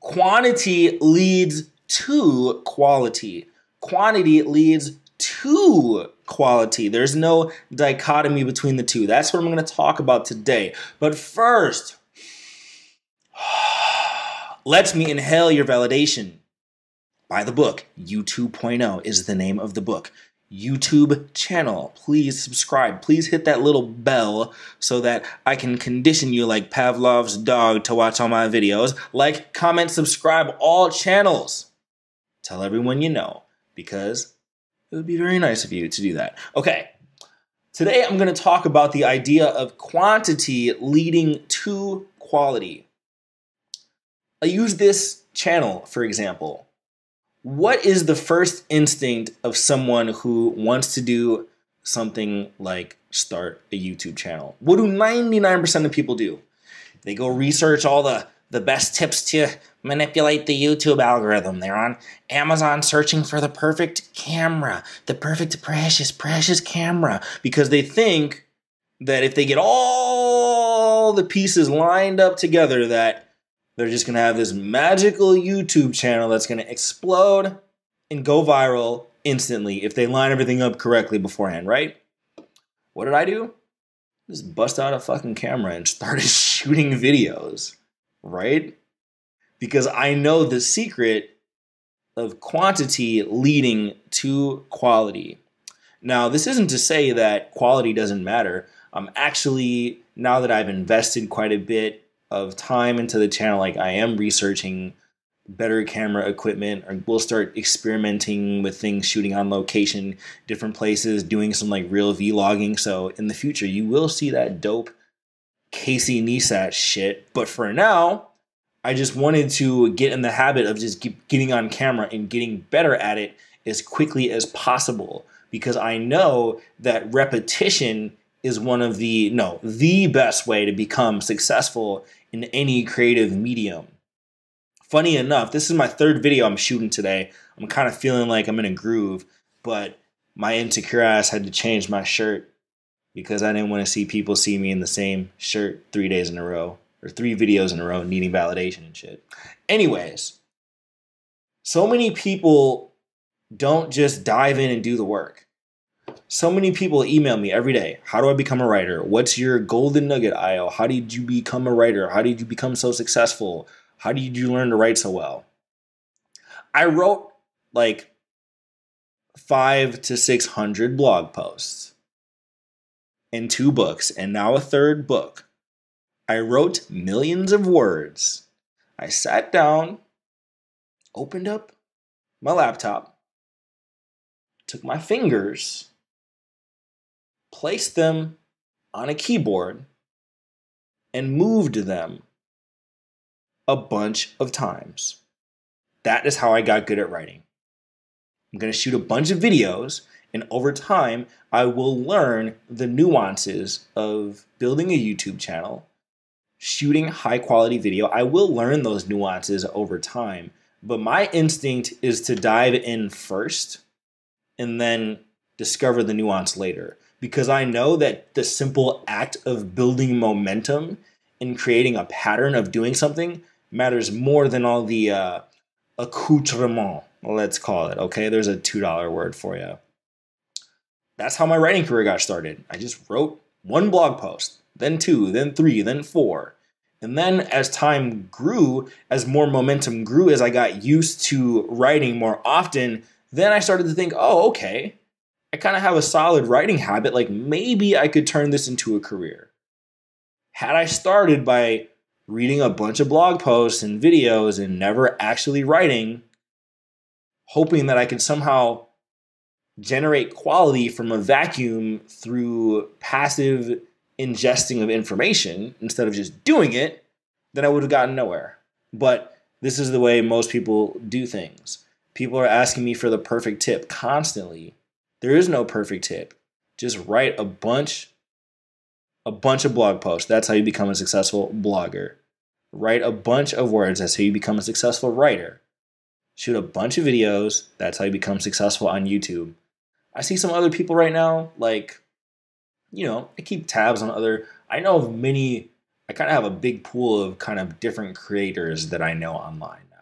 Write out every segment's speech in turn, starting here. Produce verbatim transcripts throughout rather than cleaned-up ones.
Quantity leads to quality. Quantity leads to quality. There's no dichotomy between the two. That's what I'm going to talk about today. But first, let me inhale your validation. Buy the book. You two point oh is the name of the book. YouTube channel. Please subscribe. Please hit that little bell so that I can condition you like Pavlov's dog to watch all my videos. Like, comment, subscribe, all channels. Tell everyone you know, because it would be very nice of you to do that. Okay, today I'm going to talk about the idea of quantity leading to quality. I use this channel, for example. What is the first instinct of someone who wants to do something like start a YouTube channel? What do ninety-nine percent of people do? They go research all the, the best tips to manipulate the YouTube algorithm. They're on Amazon searching for the perfect camera, the perfect precious, precious camera, because they think that if they get all the pieces lined up together that they're just going to have this magical YouTube channel that's going to explode and go viral instantly if they line everything up correctly beforehand, right? What did I do? Just bust out a fucking camera and started shooting videos, right? Because I know the secret of quantity leading to quality. Now, this isn't to say that quality doesn't matter. I'm actually, now that I've invested quite a bit of time into the channel, like I am researching better camera equipment, or we'll start experimenting with things, shooting on location, different places, doing some like real vlogging. So in the future, you will see that dope Casey Neistat shit. But for now, I just wanted to get in the habit of just keep getting on camera and getting better at it as quickly as possible, because I know that repetition is one of the, no, the best way to become successful in any creative medium. Funny enough, this is my third video I'm shooting today. I'm kind of feeling like I'm in a groove, but my insecure ass had to change my shirt because I didn't want to see people see me in the same shirt three days in a row, or three videos in a row needing validation and shit. Anyways, so many people don't just dive in and do the work. So many people email me every day. How do I become a writer? What's your golden nugget, Ayo? How did you become a writer? How did you become so successful? How did you learn to write so well? I wrote like five to six hundred blog posts and two books, and now a third book. I wrote millions of words. I sat down, opened up my laptop, took my fingers, placed them on a keyboard, and moved them a bunch of times. That is how I got good at writing. I'm going to shoot a bunch of videos, and over time, I will learn the nuances of building a YouTube channel, shooting high quality video. I will learn those nuances over time, but my instinct is to dive in first and then discover the nuance later, because I know that the simple act of building momentum and creating a pattern of doing something matters more than all the uh, accoutrement, let's call it, okay? There's a two dollar word for you. That's how my writing career got started. I just wrote one blog post, then two, then three, then four. And then as time grew, as more momentum grew, as I got used to writing more often, then I started to think, oh, okay, I kind of have a solid writing habit. Like maybe I could turn this into a career. Had I started by reading a bunch of blog posts and videos and never actually writing, hoping that I could somehow generate quality from a vacuum through passive ingesting of information instead of just doing it, then I would have gotten nowhere. But this is the way most people do things. People are asking me for the perfect tip constantly. There is no perfect tip. Just write a bunch, a bunch of blog posts. That's how you become a successful blogger. Write a bunch of words. That's how you become a successful writer. Shoot a bunch of videos. That's how you become successful on YouTube. I see some other people right now, like, you know, I keep tabs on other, I know of many, I kind of have a big pool of kind of different creators that I know online now.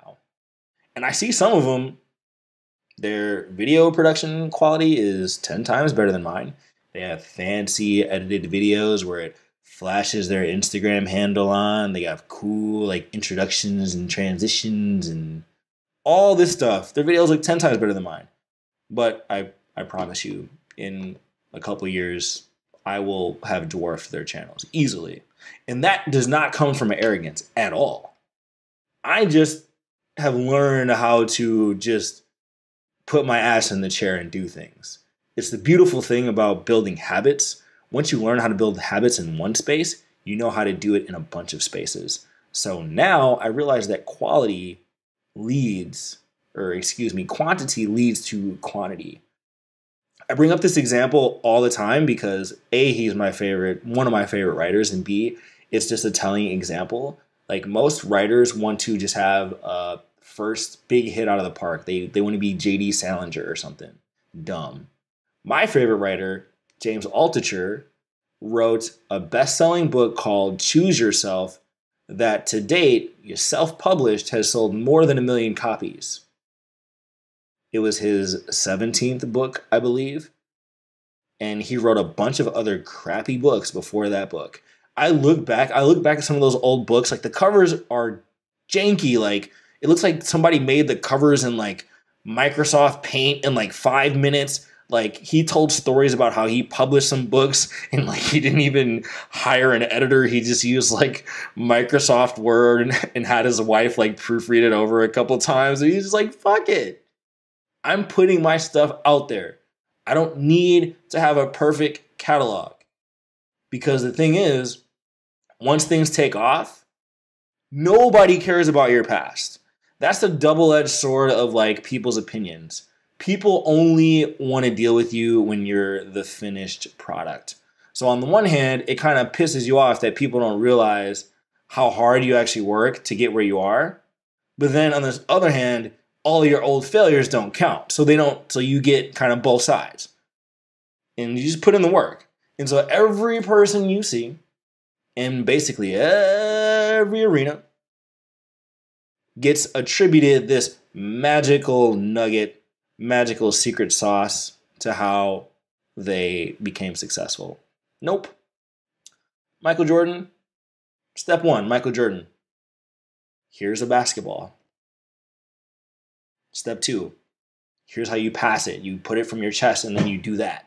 And I see some of them, their video production quality is ten times better than mine. They have fancy edited videos where it flashes their Instagram handle on. They have cool like introductions and transitions and all this stuff. Their videos look ten times better than mine. But I, I promise you, in a couple years, I will have dwarfed their channels easily. And that does not come from arrogance at all. I just have learned how to just put my ass in the chair and do things. It's the beautiful thing about building habits. Once you learn how to build habits in one space, you know how to do it in a bunch of spaces. So now I realize that quality leads, or excuse me, quantity leads to quantity. I bring up this example all the time because A, he's my favorite, one of my favorite writers, and B, it's just a telling example. Like most writers want to just have a first big hit out of the park. They they want to be J D Salinger or something. Dumb. My favorite writer, James Altucher, wrote a best-selling book called Choose Yourself that to date, self-published, has sold more than a million copies. It was his seventeenth book, I believe. And he wrote a bunch of other crappy books before that book. I look back, I look back at some of those old books, like the covers are janky. Like it looks like somebody made the covers in like Microsoft Paint in like five minutes. Like he told stories about how he published some books and like he didn't even hire an editor. He just used like Microsoft Word and, and had his wife like proofread it over a couple times. And he's just like, fuck it. I'm putting my stuff out there. I don't need to have a perfect catalog. Because the thing is, once things take off, nobody cares about your past. That's the double-edged sword of like people's opinions. People only want to deal with you when you're the finished product. So on the one hand, it kind of pisses you off that people don't realize how hard you actually work to get where you are. But then on the other hand, all your old failures don't count. So they don't, so you get kind of both sides. And you just put in the work. And so every person you see in basically every arena gets attributed this magical nugget, magical secret sauce to how they became successful. Nope. Michael Jordan, step one, Michael Jordan. Here's a basketball. Step two, here's how you pass it. You put it from your chest and then you do that.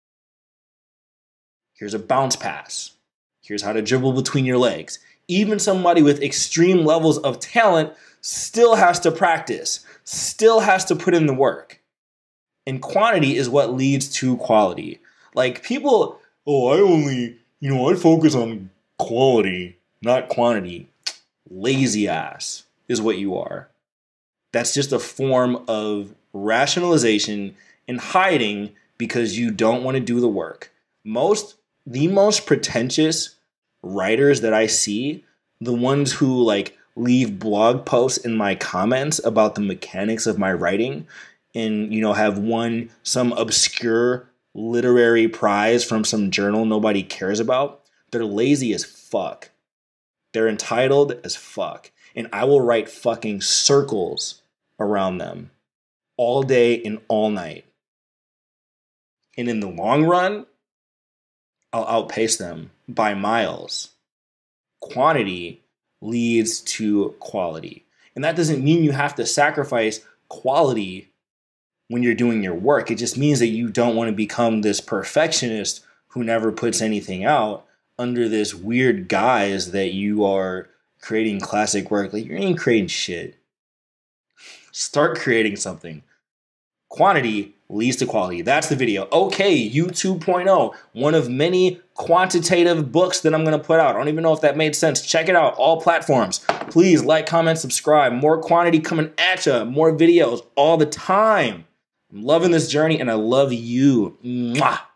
Here's a bounce pass. Here's how to dribble between your legs. Even somebody with extreme levels of talent still has to practice, still has to put in the work. And quantity is what leads to quality. Like people, oh, I only, you know, I focus on quality, not quantity. Lazy ass is what you are. That's just a form of rationalization and hiding because you don't want to do the work. Most The most pretentious writers that I see, the ones who like leave blog posts in my comments about the mechanics of my writing and, you know, have won some obscure literary prize from some journal nobody cares about, they're lazy as fuck. They're entitled as fuck. And I will write fucking circles around them all day and all night. And in the long run, I'll outpace them by miles. Quantity leads to quality. And that doesn't mean you have to sacrifice quality when you're doing your work. It just means that you don't want to become this perfectionist who never puts anything out under this weird guise that you are creating classic work. Like, you ain't creating shit. Start creating something. Quantity leads to quality. That's the video. Okay, You two point oh, one of many quantitative books that I'm going to put out. I don't even know if that made sense. Check it out, all platforms. Please like, comment, subscribe. More quantity coming at you. More videos all the time. I'm loving this journey and I love you. Mwah.